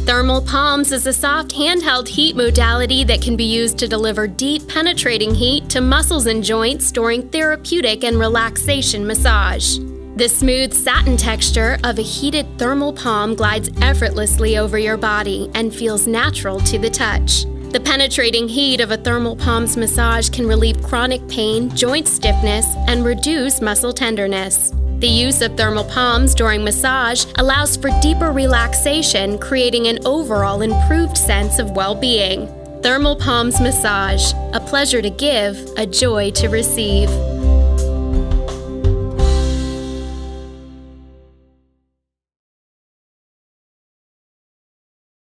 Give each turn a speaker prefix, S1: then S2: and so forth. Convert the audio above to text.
S1: Thermal Palms is a soft handheld heat modality that can be used to deliver deep, penetrating heat to muscles and joints during therapeutic and relaxation massage. The smooth satin texture of a heated thermal palm glides effortlessly over your body and feels natural to the touch. The penetrating heat of a thermal palms massage can relieve chronic pain, joint stiffness, and reduce muscle tenderness. The use of thermal palms during massage allows for deeper relaxation, creating an overall improved sense of well-being. Thermal Palms Massage, a pleasure to give, a joy to receive.